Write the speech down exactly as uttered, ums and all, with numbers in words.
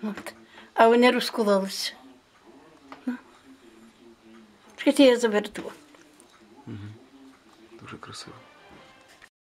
От. А вони розкололися. Ну. Чекайте, я заверну. Угу. Дуже красиво.